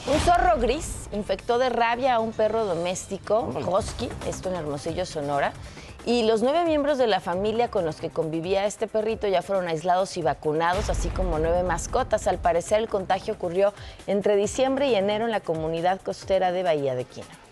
Un zorro gris infectó de rabia a un perro doméstico, husky, esto en Hermosillo, Sonora, y los 9 miembros de la familia con los que convivía este perrito ya fueron aislados y vacunados, así como 9 mascotas. Al parecer, el contagio ocurrió entre diciembre y enero en la comunidad costera de Bahía de Quina.